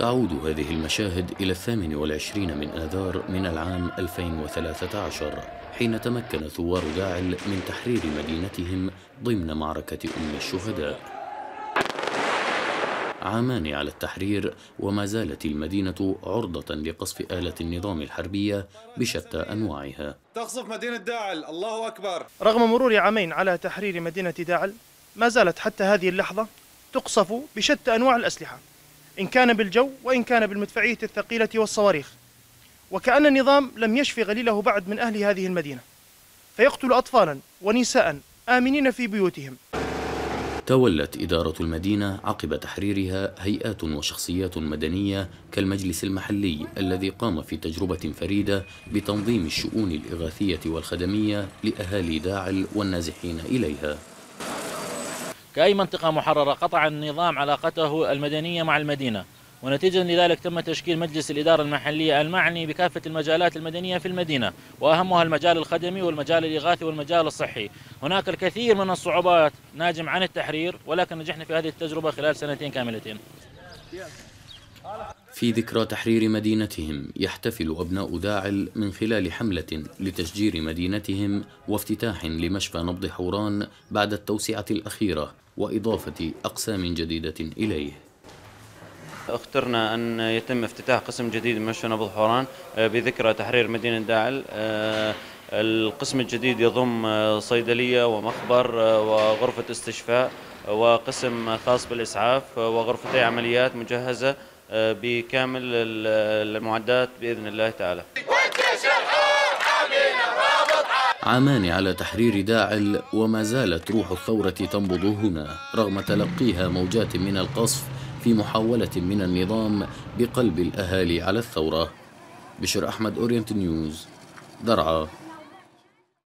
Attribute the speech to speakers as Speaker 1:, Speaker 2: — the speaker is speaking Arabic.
Speaker 1: تعود هذه المشاهد إلى 28 من آذار من العام 2013 حين تمكن ثوار داعل من تحرير مدينتهم ضمن معركة أم الشهداء. عامان على التحرير وما زالت المدينة عرضة لقصف آلة النظام الحربية بشتى أنواعها.
Speaker 2: تقصف مدينة داعل، الله أكبر.
Speaker 3: رغم مرور عامين على تحرير مدينة داعل ما زالت حتى هذه اللحظة تقصف بشتى أنواع الأسلحة، إن كان بالجو وإن كان بالمدفعية الثقيلة والصواريخ، وكأن النظام لم يشفي غليله بعد من أهل هذه المدينة، فيقتل أطفالا ونساء آمنين في بيوتهم.
Speaker 1: تولت إدارة المدينة عقب تحريرها هيئات وشخصيات مدنية كالمجلس المحلي الذي قام في تجربة فريدة بتنظيم الشؤون الإغاثية والخدمية لأهالي داعل والنازحين إليها.
Speaker 4: كأي منطقة محررة قطع النظام علاقته المدنية مع المدينة، ونتيجة لذلك تم تشكيل مجلس الإدارة المحلية المعني بكافة المجالات المدنية في المدينة، وأهمها المجال الخدمي والمجال الإغاثي والمجال الصحي. هناك الكثير من الصعوبات ناجم عن التحرير، ولكن نجحنا في هذه التجربة خلال 2 كاملتين.
Speaker 1: في ذكرى تحرير مدينتهم يحتفل أبناء داعل من خلال حملة لتشجير مدينتهم وافتتاح لمشفى نبض حوران بعد التوسعة الأخيرة وإضافة أقسام جديدة إليه.
Speaker 5: اخترنا أن يتم افتتاح قسم جديد من مشفى نبض حوران بذكرى تحرير مدينة داعل. القسم الجديد يضم صيدلية ومخبر وغرفة استشفاء وقسم خاص بالإسعاف وغرفتي عمليات مجهزة بكامل المعدات بإذن الله تعالى.
Speaker 1: عامان على تحرير داعل وما زالت روح الثورة تنبض هنا رغم تلقيها موجات من القصف في محاولة من النظام بقلب الأهالي على الثورة. بشر أحمد، أورينت نيوز، درعا.